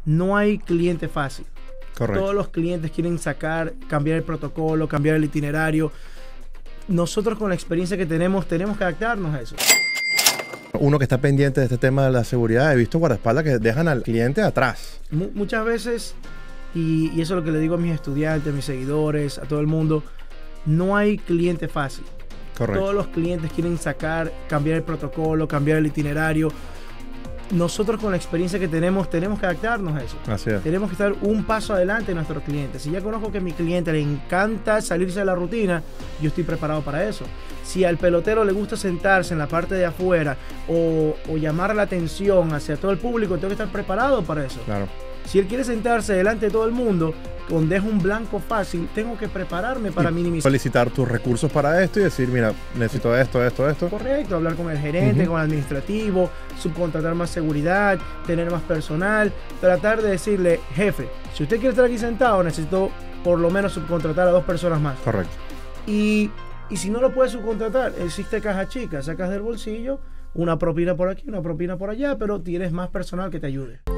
no hay cliente fácil. Correcto. Todos los clientes quieren cambiar el protocolo, cambiar el itinerario. Nosotros con la experiencia que tenemos que adaptarnos a eso. Uno que está pendiente de este tema de la seguridad, he visto guardaespaldas que dejan al cliente atrás. Muchas veces, y eso es lo que le digo a mis estudiantes, a mis seguidores, a todo el mundo, no hay cliente fácil. Correcto. Todos los clientes quieren cambiar el protocolo, cambiar el itinerario. Nosotros con la experiencia que tenemos que adaptarnos a eso. Así es. Tenemos que estar un paso adelante de nuestros clientes. Si ya conozco que a mi cliente le encanta salirse de la rutina, yo estoy preparado para eso. Si al pelotero le gusta sentarse en la parte de afuera o llamar la atención hacia todo el público, tengo que estar preparado para eso. Claro. Si él quiere sentarse delante de todo el mundo, con dejo un blanco fácil, tengo que prepararme para minimizar. Solicitar tus recursos para esto y decir, mira, necesito esto. Correcto, hablar con el gerente, con el administrativo, subcontratar más seguridad, tener más personal, tratar de decirle, jefe, si usted quiere estar aquí sentado, necesito por lo menos subcontratar a 2 personas más. Correcto. Y si no lo puedes subcontratar, existe caja chica, sacas del bolsillo una propina por aquí, una propina por allá, pero tienes más personal que te ayude.